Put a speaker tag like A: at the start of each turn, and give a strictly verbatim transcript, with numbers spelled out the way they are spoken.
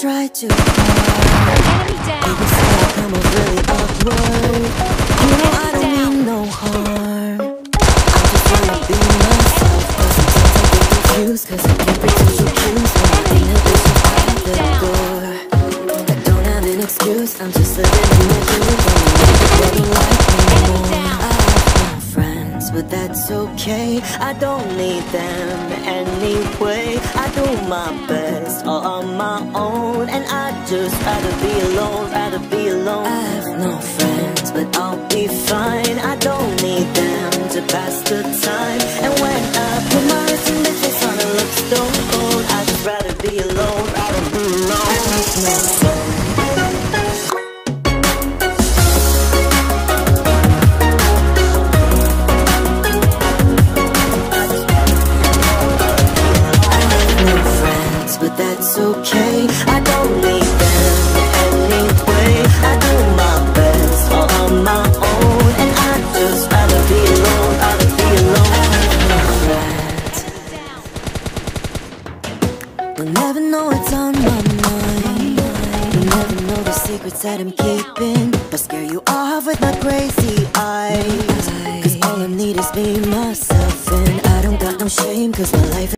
A: try too hard. People say I come off really awkward. You know I don't mean no harm. I just wanna be myself, but sometimes I get confused, cause I can't pretend to choose when I ain't a bitch at the door. I don't have an excuse, I'm just living in my dreams. I'm not like anymore. I have no friends, but that's okay. I don't need them anyway. I do my best all on my own, and I'd just rather be alone, rather be alone. I have no friends, but I'll be fine. I don't need them to pass the time. And when I put my wrist in the face on, it looks stone cold. I'd just rather be alone, rather be alone. I have no friends. But that's okay, I don't need them anyway. I do my best all on my own, and I'd just rather be alone, rather be alone. I have no friends. You'll never know what's on my mind. You'll never know the secrets that I'm keeping, but scare you off with my crazy eyes. Cause all I need is me, myself, and I don't got no shame, cause my life